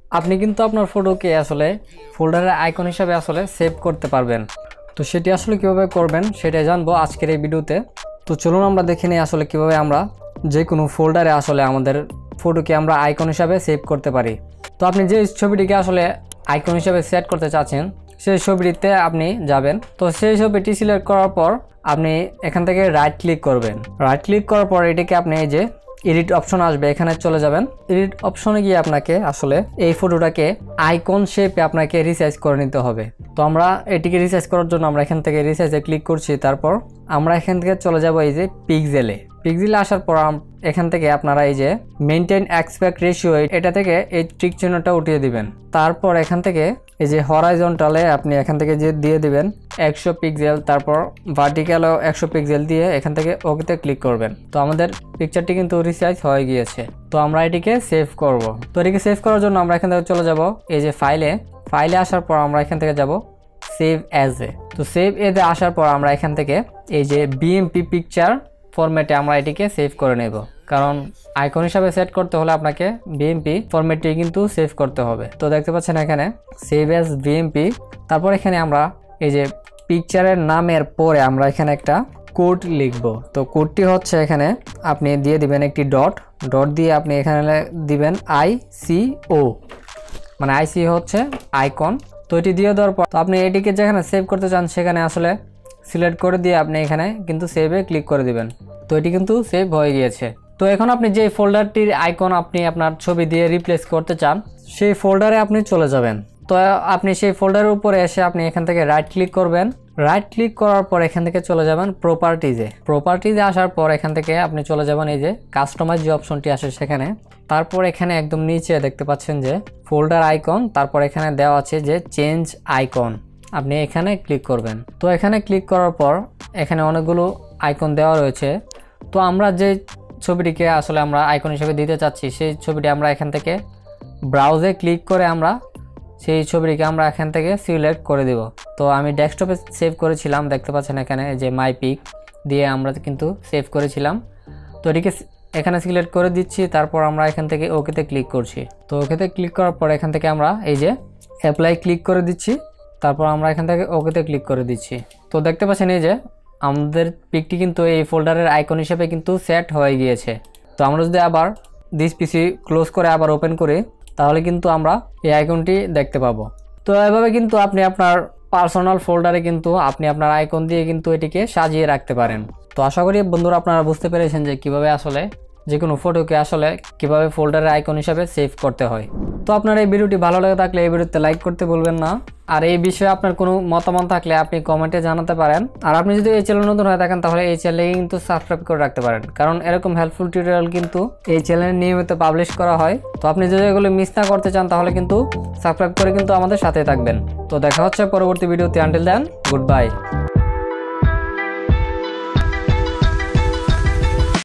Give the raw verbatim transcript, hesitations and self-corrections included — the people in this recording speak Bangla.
আপনি কিন্তু আপনার ফটোকে আসলে ফোল্ডারের আইকন হিসাবে আসলে সেভ করতে পারবেন। তো সেটি আসলে কিভাবে করবেন সেটাই জানবো আজকের এই ভিডিওতে। তো চলুন আমরা দেখে নিই আসলে কিভাবে আমরা যে কোনো ফোল্ডারে আসলে আমাদের ফটোকে আমরা আইকন হিসাবে সেভ করতে পারি। তো আপনি যে ছবিটিকে আসলে আইকন হিসাবে সেট করতে চাচ্ছেন সেই ছবিটিতে আপনি যাবেন। তো সেই ছবিটি সিলেক্ট করার পর আপনি এখান থেকে রাইট ক্লিক করবেন। রাইট ক্লিক করার পর এটিকে আপনি এই যে এডিট অপশন আসবে, এখানে চলে যাবেন। এডিট অপশনে গিয়ে আপনাকে আসলে এই ফটোটাকে আইকন শেপে আপনাকে রিসাইজ করে নিতে হবে। তো আমরা এটিকে রিসাইজ করার জন্য আমরা এখান থেকে রিসাইজে ক্লিক করছি। তারপর আমরা এখান থেকে চলে যাব এই যে পিক্সেলে। পিক্সেলে আসার পর এখান থেকে আপনারা এই যে মেইনটেইন অ্যাসপেক্ট রেশিও এটা থেকে এই টিক চিহ্নটা উঠিয়ে দিবেন। তারপর এখান থেকে এই যে হরাইজন্টালে আপনি এখান থেকে যে দিয়ে দিবেন একশো পিক্সেল, তারপর ভার্টিক্যালও একশো পিক্সেল দিয়ে এখান থেকে ওকেতে ক্লিক করবেন। তো আমাদের পিকচারটি কিন্তু রিসাইজ হয়ে গিয়েছে। তো আমরা এটিকে সেভ করব। তো এটিকে সেভ করার জন্য আমরা এখান থেকে চলে যাব এই যে ফাইলে। ফাইলে আসার পর আমরা এখান থেকে যাব সেভ অ্যাজ এ। তো সেভ এতে আসার পর আমরা এখান থেকে এই যে বিএমপি পিকচার ফরম্যাটে আমরা এটিকে সেভ করে নেব, কারণ আইকন হিসাবে সেট করতে হলে আপনাকে বিএমপি ফরম্যাটটি কিন্তু সেভ করতে হবে। তো দেখতে পাচ্ছেন এখানে সেভ অ্যাজ বিএমপি। তারপর এখানে আমরা এই যে পিকচারের নামের পরে আমরা এখানে একটা কোড লিখব। তো কোডটি হচ্ছে এখানে আপনি দিয়ে দিবেন একটি ডট ডট দিয়ে আপনি এখানে দিবেন আই সি ও, মানে আইসি হচ্ছে আইকন। তো এটি দিয়ে দেওয়ার পর তো আপনি এটিকে যেখানে সেভ করতে চান সেখানে আসলে সিলেক্ট করে দিয়ে আপনি এখানে কিন্তু সেভে ক্লিক করে দিবেন। তো এটি কিন্তু সেভ হয়ে গিয়েছে। তো এখন আপনি যে ফোল্ডারটির আইকন আপনি আপনার ছবি দিয়ে রিপ্লেস করতে চান সেই ফোল্ডারে আপনি চলে যাবেন। তো আপনি সেই ফোল্ডারের উপরে এসে আপনি এখান থেকে রাইট ক্লিক করবেন। রাইট ক্লিক করার পর এখান থেকে চলে যাবেন প্রপার্টিজে। প্রপার্টিজে আসার পর এখান থেকে আপনি চলে যাবেন এই যে কাস্টমাইজ যে অপশনটি আসে সেখানে। তারপর এখানে একদম নিচে দেখতে পাচ্ছেন যে ফোল্ডার আইকন, তারপর এখানে দেওয়া আছে যে চেঞ্জ আইকন, আপনি এখানে ক্লিক করবেন। তো এখানে ক্লিক করার পর এখানে অনেকগুলো আইকন দেওয়া রয়েছে। তো আমরা যে ছবিটিকে আসলে আমরা আইকন হিসেবে দিতে চাচ্ছি সেই ছবিটি আমরা এখান থেকে ব্রাউজে ক্লিক করে আমরা সেই ছবিটিকে আমরা এখান থেকে সিলেক্ট করে দেব। তো আমি ডেস্কটপে সেভ করেছিলাম, দেখতে পাচ্ছেন এখানে যে মাই পিক দিয়ে আমরা কিন্তু সেভ করেছিলাম। তো এটিকে এখানে সিলেক্ট করে দিচ্ছি। তারপর আমরা এখান থেকে ওকেতে ক্লিক করছি। তো ওকেতে ক্লিক করার পর এখান থেকে আমরা এই যে অ্যাপ্লাই ক্লিক করে দিচ্ছি। তারপর আমরা এখান থেকে ওকেতে ক্লিক করে দিচ্ছি। তো দেখতে পাচ্ছেন এই যে আমাদের পিকটি কিন্তু এই ফোল্ডারের আইকন হিসেবে কিন্তু সেট হয়ে গিয়েছে। তো আমরা যদি আবার দিস পিসি ক্লোজ করে আবার ওপেন করি তাহলে কিন্তু আমরা এই আইকনটি দেখতে পাবো। তো এভাবে কিন্তু আপনি আপনার পার্সোনাল ফোল্ডারে কিন্তু আপনি আপনার আইকন দিয়ে কিন্তু এটিকে সাজিয়ে রাখতে পারেন। তো আশা করি বন্ধুরা আপনারা বুঝতে পেরেছেন যে কিভাবে আসলে যে কোনো ফটোকে আসলে কিভাবে ফোল্ডারের আইকন হিসাবে সেভ করতে হয়। তো আপনার এই ভিডিওটি ভালো লাগে থাকলে এই ভিডিওতে লাইক করতে ভুলবেন না। আর এই বিষয়ে আপনার কোনো মতামত থাকলে আপনি কমেন্টে জানাতে পারেন। আর আপনি যদি এই চ্যানেল নতুন হয়ে থাকেন তাহলে এই চ্যানেলে কিন্তু সাবস্ক্রাইব করে রাখতে পারেন, কারণ এরকম হেল্পফুল টিউটোরিয়াল কিন্তু এই চ্যানেলে নিয়মিত পাবলিশ করা হয়। তো আপনি যদি এগুলো মিস না করতে চান তাহলে কিন্তু সাবস্ক্রাইব করে কিন্তু আমাদের সাথে থাকবেন। তো দেখা হচ্ছে পরবর্তী ভিডিওতে। Until then, good by.